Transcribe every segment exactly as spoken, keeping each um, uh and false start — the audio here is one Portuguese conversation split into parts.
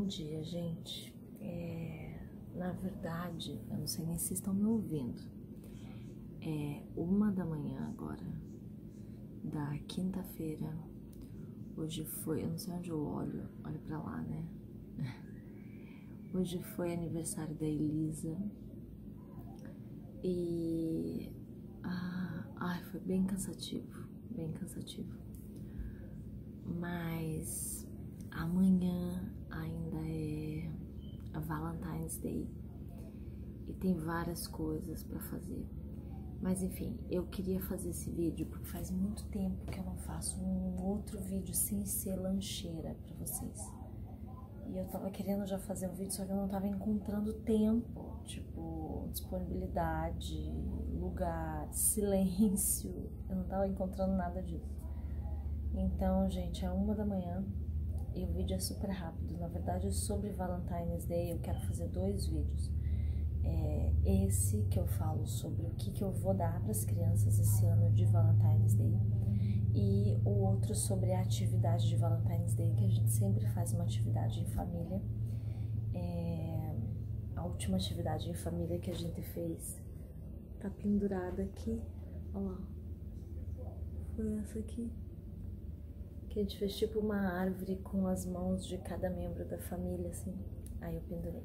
dia, gente. É, na verdade, eu não sei nem se estão me ouvindo. É uma da manhã agora, da quinta-feira. Hoje foi, eu não sei onde eu olho, olho pra lá, né? Hoje foi aniversário da Elisa. E... Ah, ai, foi bem cansativo, bem cansativo. Mas amanhã ainda é a Valentine's Day e tem várias coisas pra fazer. Mas enfim, eu queria fazer esse vídeo porque faz muito tempo que eu não faço um outro vídeo sem ser lancheira pra vocês. E eu tava querendo já fazer um vídeo, só que eu não tava encontrando tempo, tipo, disponibilidade, lugar, silêncio. Eu não tava encontrando nada disso. Então, gente, é uma da manhã e o vídeo é super rápido. Na verdade, sobre Valentine's Day eu quero fazer dois vídeos. É esse que eu falo sobre o que, que eu vou dar para as crianças esse ano de Valentine's Day e o outro sobre a atividade de Valentine's Day, que a gente sempre faz uma atividade em família. É, a última atividade em família que a gente fez tá pendurada aqui, olha lá, foi essa aqui, que a gente fez tipo uma árvore com as mãos de cada membro da família, assim, aí eu pendurei.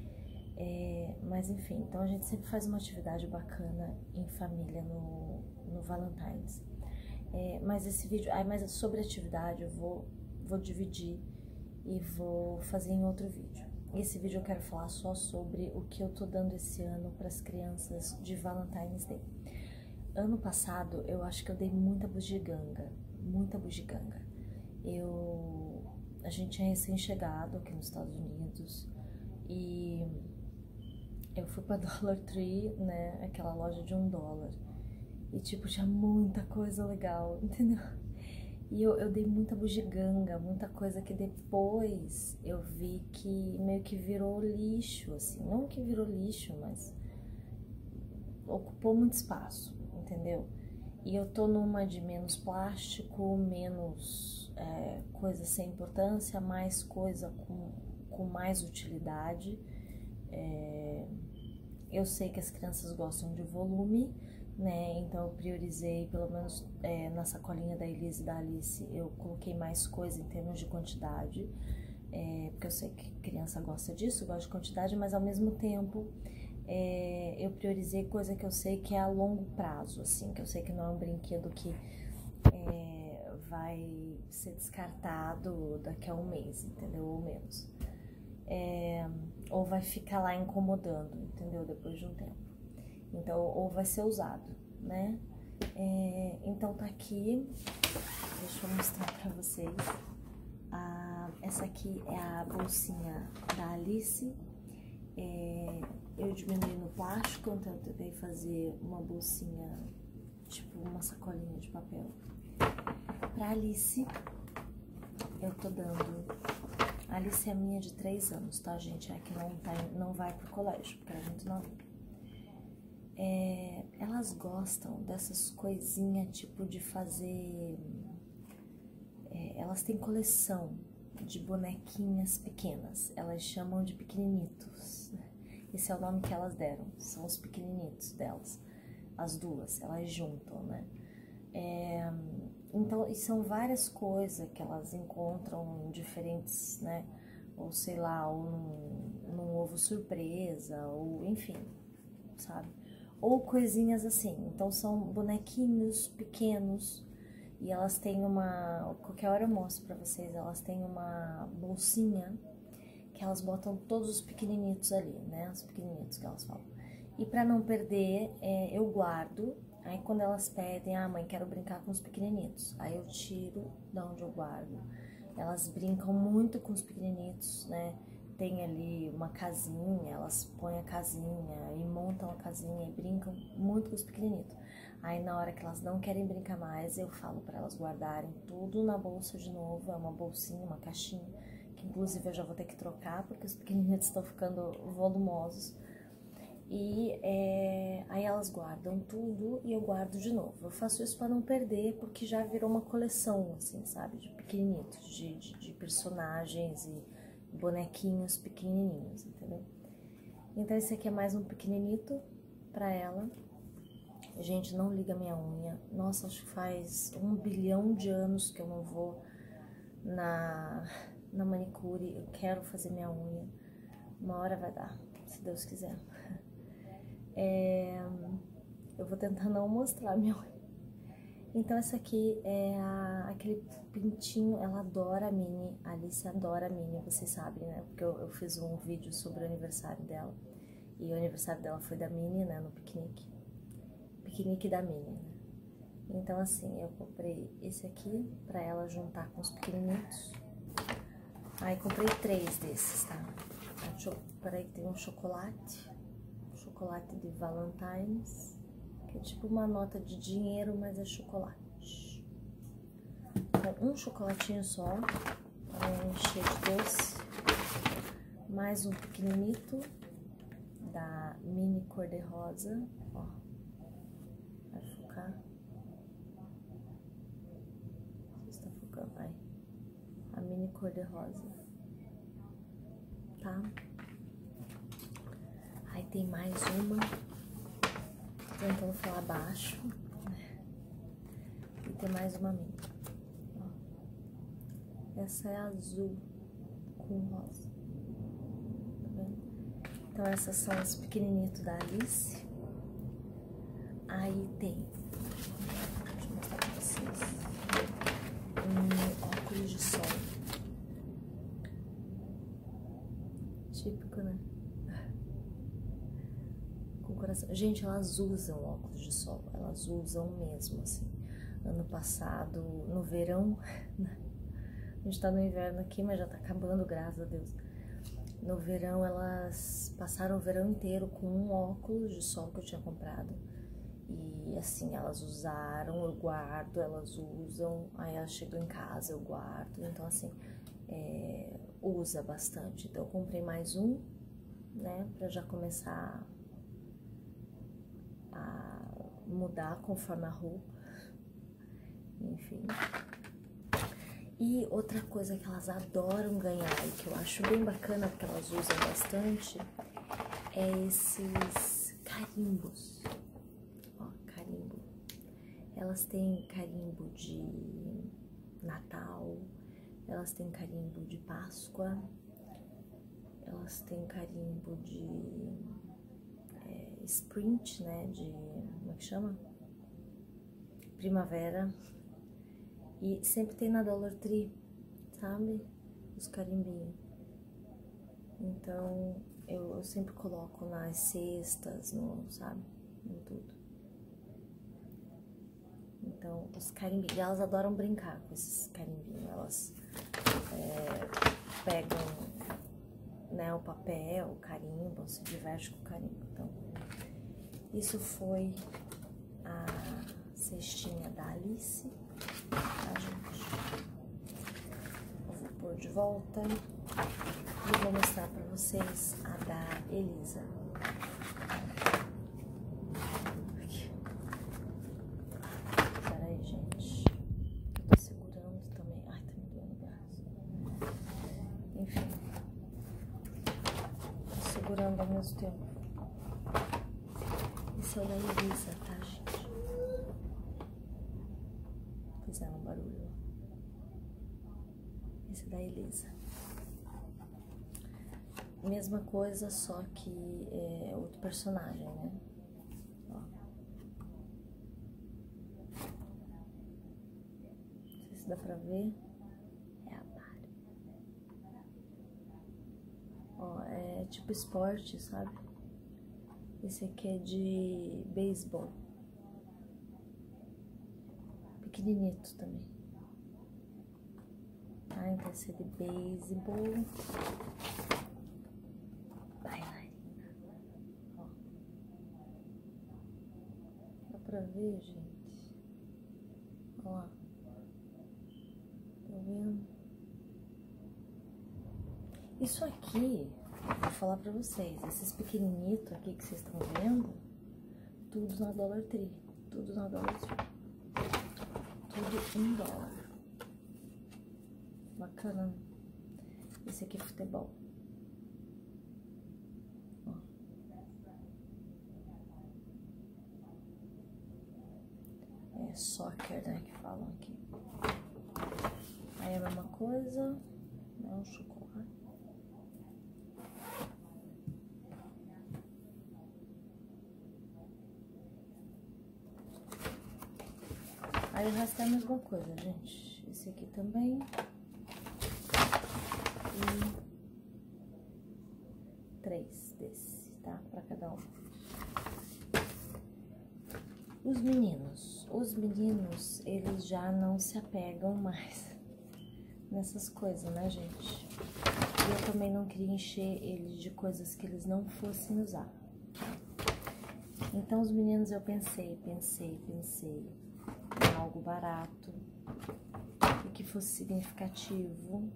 É, mas enfim, então a gente sempre faz uma atividade bacana em família no, no Valentine's. É, mas esse vídeo, ah, mas sobre atividade eu vou, vou dividir e vou fazer em outro vídeo. Esse vídeo eu quero falar só sobre o que eu tô dando esse ano para as crianças de Valentine's Day. Ano passado eu acho que eu dei muita bugiganga, muita bugiganga. Eu, a gente é recém-chegado aqui nos Estados Unidos e eu fui pra Dollar Tree, né, aquela loja de um dólar, e tipo, tinha muita coisa legal, entendeu? E eu, eu dei muita bugiganga, muita coisa que depois eu vi que meio que virou lixo, assim, não que virou lixo, mas ocupou muito espaço, entendeu? E eu tô numa de menos plástico, menos é, coisa sem importância, mais coisa com, com mais utilidade. É, eu sei que as crianças gostam de volume, né? Então eu priorizei, pelo menos é, na sacolinha da Elisa e da Alice, eu coloquei mais coisa em termos de quantidade, é, porque eu sei que criança gosta disso, gosta de quantidade, mas ao mesmo tempo é, eu priorizei coisa que eu sei que é a longo prazo, assim, que eu sei que não é um brinquedo que é, vai ser descartado daqui a um mês, entendeu? Ou menos. É, ou vai ficar lá incomodando, entendeu? Depois de um tempo. Então, ou vai ser usado, né? É, então, tá aqui. Deixa eu mostrar pra vocês. Ah, essa aqui é a bolsinha da Alice. É, eu diminui no plástico, então eu tentei fazer uma bolsinha, tipo uma sacolinha de papel. Pra Alice, eu tô dando... A Alice é a minha de três anos, tá, gente? É que não, tá, não vai pro colégio, porque ela é muito nova. É, elas gostam dessas coisinhas, tipo de fazer... É, elas têm coleção de bonequinhas pequenas. Elas chamam de pequeninitos. Esse é o nome que elas deram. São os pequeninitos delas. As duas, elas juntam, né? É, então, e são várias coisas que elas encontram diferentes, né? Ou sei lá, ou num, num ovo surpresa, ou enfim, sabe? Ou coisinhas assim. Então, são bonequinhos pequenos e elas têm uma... Qualquer hora eu mostro pra vocês. Elas têm uma bolsinha que elas botam todos os pequeninitos ali, né? Os pequeninitos que elas falam. E pra não perder, é, eu guardo. Aí quando elas pedem, ah mãe, quero brincar com os pequeninitos, aí eu tiro de onde eu guardo. Elas brincam muito com os pequeninitos, né? Tem ali uma casinha, elas põem a casinha e montam a casinha e brincam muito com os pequeninitos. Aí na hora que elas não querem brincar mais, eu falo para elas guardarem tudo na bolsa de novo. É uma bolsinha, uma caixinha, que inclusive eu já vou ter que trocar porque os pequeninitos estão ficando volumosos. E é, aí elas guardam tudo e eu guardo de novo. Eu faço isso para não perder, porque já virou uma coleção, assim, sabe? De pequenininhos, de, de, de personagens e, bonequinhos pequenininhos, entendeu? Então esse aqui é mais um pequeninito pra ela. Gente, não liga minha unha. Nossa, acho que faz um bilhão de anos que eu não vou na, na manicure. Eu quero fazer minha unha. Uma hora vai dar, se Deus quiser. É, eu vou tentar não mostrar minha unha. Então essa aqui é a, aquele pintinho, ela adora a Minnie, a Alice adora a Minnie, vocês sabem, né? Porque eu, eu fiz um vídeo sobre o aniversário dela. E o aniversário dela foi da Minnie, né? No piquenique. Piquenique da Minnie, né? Então assim, eu comprei esse aqui pra ela juntar com os pequenininhos. Aí comprei três desses, tá? Peraí que tem um chocolate. Um chocolate de Valentine's. Que é tipo uma nota de dinheiro, mas é chocolate. Então, um chocolatinho só, para encher de doce. Mais um pequenino da Minnie cor-de-rosa, ó. Vai focar. Não sei se tá focando, aí. A Minnie cor-de-rosa. Tá? Aí tem mais uma. Tentando falar baixo. E tem mais uma Minnie. Ó. Essa é azul com rosa. Tá vendo? Então essas são os pequeninitos da Alice. Aí tem, deixa eu mostrar pra vocês, um óculos de sol. Típico, né? Com coração. Gente, elas usam óculos de sol, elas usam mesmo, assim. Ano passado, no verão, a gente tá no inverno aqui, mas já tá acabando, graças a Deus. No verão, elas passaram o verão inteiro com um óculos de sol que eu tinha comprado. E assim, elas usaram, eu guardo, elas usam, aí elas chegam em casa, eu guardo. Então assim, é, usa bastante. Então eu comprei mais um, né, pra já começar a mudar conforme a roupa. Enfim. E outra coisa que elas adoram ganhar e que eu acho bem bacana, porque elas usam bastante, é esses carimbos. Ó, carimbo. Elas têm carimbo de Natal, elas têm carimbo de Páscoa, elas têm carimbo de é, Sprint, né, de, como é que chama? Primavera. E sempre tem na Dollar Tree, sabe? Os carimbinhos. Então, eu, eu sempre coloco nas cestas, no, sabe? Em tudo. Então, os carimbinhos, elas adoram brincar com esses carimbinhos. Elas é, pegam, né, o papel, o carimbo, se divertem com o carimbo. Então, isso foi a cestinha da Alice. Tá, gente? Eu vou pôr de volta e vou mostrar pra vocês a da Elisa. Aqui. Pera aí, gente. Eu tô segurando também. Ai, tá me doendo o braço. Enfim. Tô segurando ao mesmo tempo. Esse é o da Elisa, tá, gente? Fizeram um barulho. Esse é da Elisa. Mesma coisa, só que é outro personagem, né? Ó. Não sei se dá pra ver. É a Barbie. Ó, é tipo esporte, sabe? Esse aqui é de beisebol. Pequeninito também. Ah, então esse é de beisebol. Bailarina. Ó. Dá pra ver, gente? Ó lá. Tá vendo? Isso aqui, vou falar pra vocês. Esses pequeninitos aqui que vocês estão vendo, tudo na Dollar Tree. Tudo na Dollar Tree. Tudo um dólar. Bacana. Esse aqui é futebol. Ó. É soccer, né, que falam aqui. Aí é a mesma coisa, é um chocolate. Aí o resto é a mesma coisa, gente. Esse aqui também. E três desse, tá? Pra cada um. Os meninos. Os meninos, eles já não se apegam mais nessas coisas, né, gente? E eu também não queria encher eles de coisas que eles não fossem usar. Então, os meninos eu pensei, pensei, pensei em algo barato e que fosse significativo.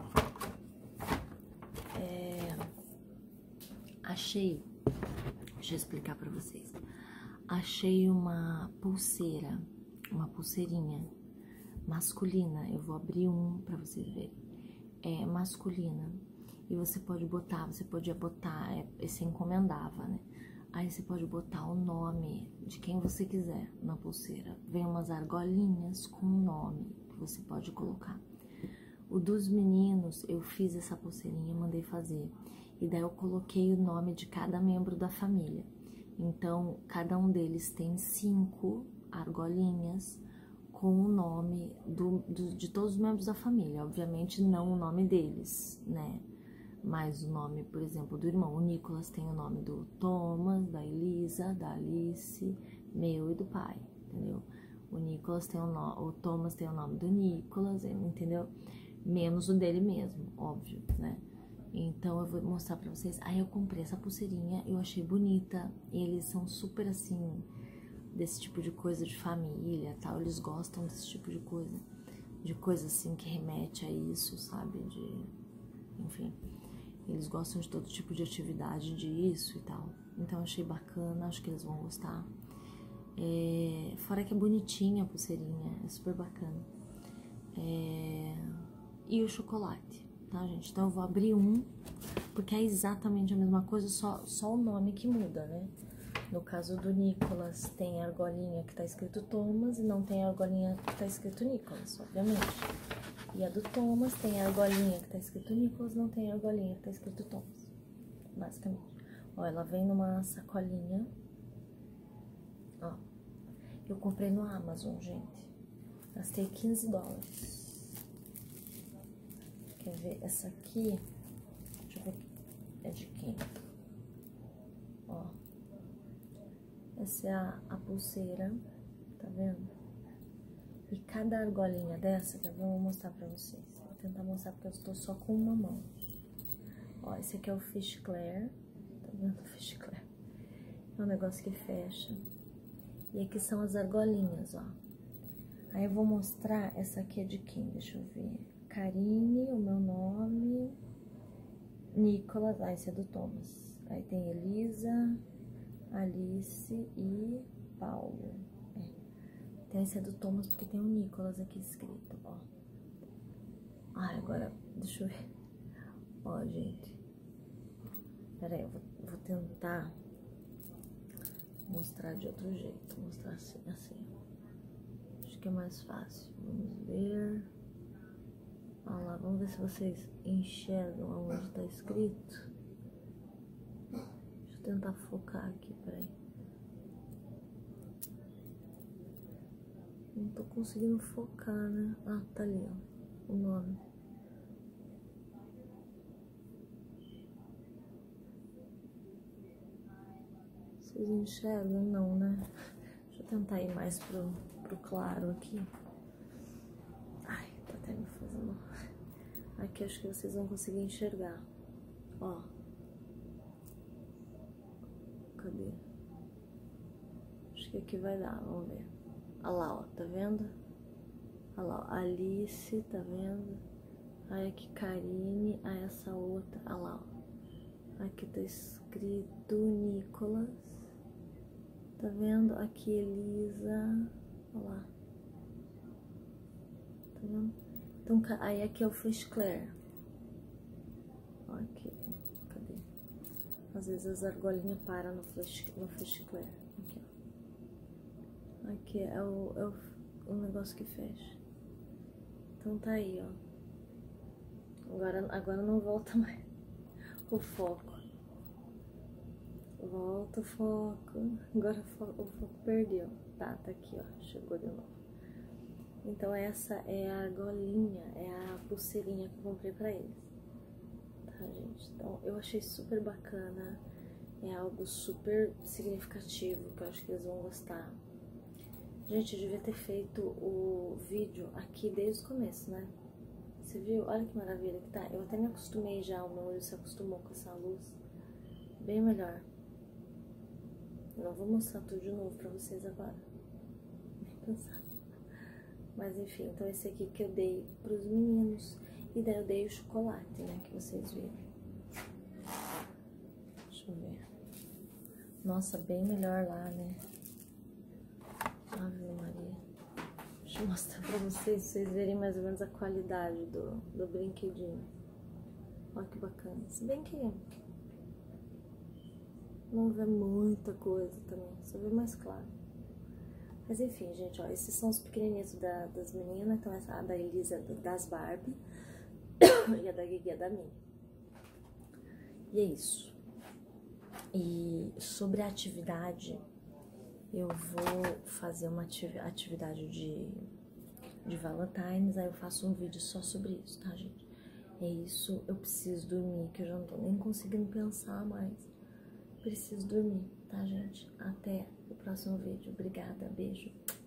É, achei, deixa eu explicar pra vocês. Achei uma pulseira, uma pulseirinha masculina. Eu vou abrir um pra vocês verem. É masculina. E você pode botar, você podia botar, é, você encomendava, né? Aí você pode botar o nome de quem você quiser na pulseira. Vem umas argolinhas com o nome que você pode colocar. O dos meninos, eu fiz essa pulseirinha, mandei fazer. E daí eu coloquei o nome de cada membro da família. Então, cada um deles tem cinco argolinhas com o nome do, do, de todos os membros da família. Obviamente, não o nome deles, né? Mas o nome, por exemplo, do irmão. O Nicolas tem o nome do Thomas, da Elisa, da Alice, meu e do pai, entendeu? O Nicolas tem o nome, o Thomas tem o nome do Nicolas, entendeu? Menos o dele mesmo, óbvio, né? Então, eu vou mostrar pra vocês. Aí, eu comprei essa pulseirinha, eu achei bonita. Eles são super, assim, desse tipo de coisa de família, tal. Eles gostam desse tipo de coisa. De coisa, assim, que remete a isso, sabe? De... Enfim, eles gostam de todo tipo de atividade disso e tal. Então, eu achei bacana, acho que eles vão gostar. É... Fora que é bonitinha a pulseirinha, é super bacana. É... E o chocolate. Tá, gente? Então, eu vou abrir um, porque é exatamente a mesma coisa, só, só o nome que muda, né? No caso do Nicolas, tem a argolinha que tá escrito Thomas e não tem a argolinha que tá escrito Nicolas, obviamente. E a do Thomas tem a argolinha que tá escrito Nicolas, não tem a argolinha que tá escrito Thomas, basicamente. Ó, ela vem numa sacolinha. Ó, eu comprei no Amazon, gente. Gastei quinze dólares. Quer ver? Essa aqui, deixa eu ver, é de quem? Ó, essa é a, a pulseira, tá vendo? E cada argolinha dessa, que eu vou mostrar pra vocês. Vou tentar mostrar porque eu estou só com uma mão. Ó, esse aqui é o Fish Clare, tá vendo o Fish Clare? É um negócio que fecha. E aqui são as argolinhas, ó. Aí eu vou mostrar, essa aqui é de quem? Deixa eu ver. Karine, o meu nome, Nicolas, ah, esse é do Thomas. Aí tem Elisa, Alice e Paulo. É. Então esse é do Thomas porque tem o Nicolas aqui escrito, ó. Ah, agora, deixa eu ver. Ó, gente. Pera aí, eu vou, vou tentar mostrar de outro jeito. Mostrar assim, assim. Acho que é mais fácil. Vamos ver. Olha lá, vamos ver se vocês enxergam aonde tá escrito. Deixa eu tentar focar aqui, peraí. Não tô conseguindo focar, né? Ah, tá ali, ó, o nome. Vocês enxergam? Não, né? Deixa eu tentar ir mais pro, pro claro aqui. Ai, tá até me fazendo... Aqui acho que vocês vão conseguir enxergar. Ó. Cadê? Acho que aqui vai dar, vamos ver. Olha lá, ó, tá vendo? Olha lá, ó, Alice, tá vendo? Aí aqui Karine, aí essa outra, olha lá, ó. Aqui tá escrito Nicolas. Tá vendo? Aqui Elisa, olha lá. Tá vendo? Então, aí aqui é o Fish Clare. Aqui, cadê? Às vezes as argolinhas param no flash, no flashclear. Aqui, ó. Aqui é o, é o, o negócio que fecha. Então tá aí, ó. Agora, agora não volta mais o foco. Volta o foco. Agora o foco, o foco perdeu. Tá, tá aqui, ó. Chegou de novo. Então essa é a argolinha, é a pulseirinha que eu comprei pra eles. Tá, gente? Então eu achei super bacana. É algo super significativo que eu acho que eles vão gostar. Gente, eu devia ter feito o vídeo aqui desde o começo, né? Você viu? Olha que maravilha que tá. Eu até me acostumei já, o meu olho se acostumou com essa luz. Bem melhor. Eu não vou mostrar tudo de novo pra vocês agora. Nem pensar. Mas enfim, então esse aqui que eu dei pros meninos. E daí eu dei o chocolate, né? Que vocês viram. Deixa eu ver. Nossa, bem melhor lá, né? Ave Maria. Deixa eu mostrar pra vocês, pra vocês verem mais ou menos a qualidade do, do brinquedinho. Olha que bacana. Se bem que não vê muita coisa também, só vê mais claro. Mas enfim, gente, ó, esses são os pequenininhos da, das meninas. Então essa a da Elisa é das Barbie e a da Guigui é da Minnie. E é isso. E sobre a atividade, eu vou fazer uma atividade de, de Valentine's, aí eu faço um vídeo só sobre isso, tá, gente? É isso, eu preciso dormir, que eu já não tô nem conseguindo pensar mais. Preciso dormir, tá, gente? Até o próximo vídeo. Obrigada, beijo.